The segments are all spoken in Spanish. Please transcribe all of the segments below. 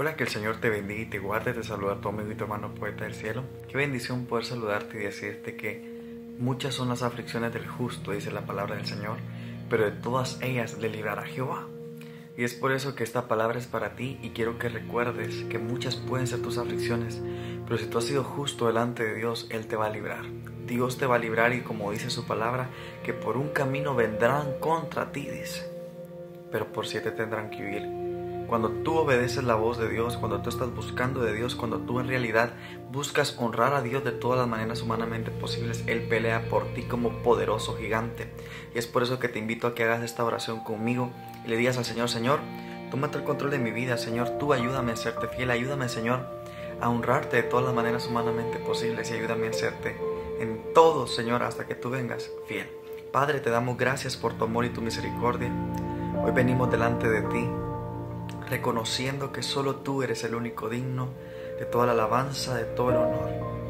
Hola, que el Señor te bendiga y te guarde. Te saluda tu amigo y tu hermano poeta del cielo. Qué bendición poder saludarte y decirte que muchas son las aflicciones del justo, dice la palabra del Señor, pero de todas ellas le librará Jehová. Y es por eso que esta palabra es para ti y quiero que recuerdes que muchas pueden ser tus aflicciones, pero si tú has sido justo delante de Dios, Él te va a librar. Dios te va a librar y como dice su palabra, que por un camino vendrán contra ti, dice, pero por 7 tendrán que huir. Cuando tú obedeces la voz de Dios, cuando tú estás buscando de Dios, cuando tú en realidad buscas honrar a Dios de todas las maneras humanamente posibles, Él pelea por ti como poderoso gigante. Y es por eso que te invito a que hagas esta oración conmigo y le digas al Señor: Señor, tómate el control de mi vida. Señor, tú ayúdame a serte fiel. Ayúdame, Señor, a honrarte de todas las maneras humanamente posibles y ayúdame a serte en todo, Señor, hasta que tú vengas fiel. Padre, te damos gracias por tu amor y tu misericordia. Hoy venimos delante de ti, reconociendo que solo tú eres el único digno de toda la alabanza, de todo el honor.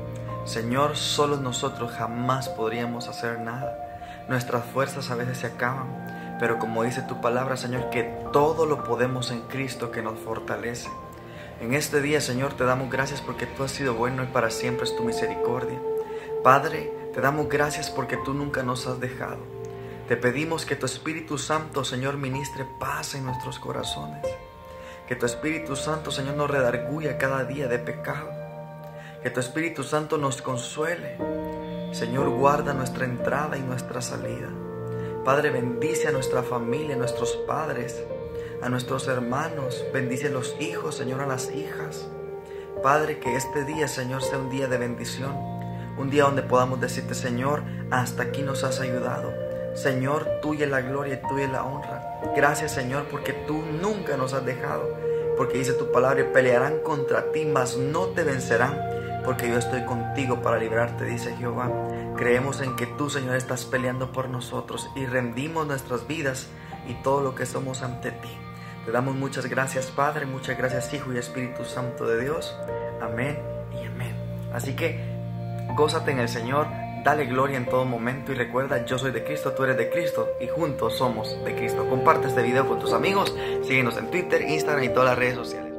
Señor, solo nosotros jamás podríamos hacer nada. Nuestras fuerzas a veces se acaban, pero como dice tu palabra, Señor, que todo lo podemos en Cristo que nos fortalece. En este día, Señor, te damos gracias porque tú has sido bueno y para siempre es tu misericordia. Padre, te damos gracias porque tú nunca nos has dejado. Te pedimos que tu Espíritu Santo, Señor, ministre paz en nuestros corazones. Que tu Espíritu Santo, Señor, nos redarguya cada día de pecado. Que tu Espíritu Santo nos consuele. Señor, guarda nuestra entrada y nuestra salida. Padre, bendice a nuestra familia, a nuestros padres, a nuestros hermanos. Bendice a los hijos, Señor, a las hijas. Padre, que este día, Señor, sea un día de bendición. Un día donde podamos decirte: Señor, hasta aquí nos has ayudado. Señor, tuya es la gloria y tuya es la honra. Gracias, Señor, porque tú nunca nos has dejado. Porque dice tu palabra: pelearán contra ti, mas no te vencerán, porque yo estoy contigo para librarte, dice Jehová. Creemos en que tú, Señor, estás peleando por nosotros y rendimos nuestras vidas y todo lo que somos ante ti. Te damos muchas gracias, Padre, muchas gracias, Hijo y Espíritu Santo de Dios. Amén y amén. Así que gózate en el Señor. Dale gloria en todo momento y recuerda: yo soy de Cristo, tú eres de Cristo y juntos somos de Cristo. Comparte este video con tus amigos, síguenos en Twitter, Instagram y todas las redes sociales.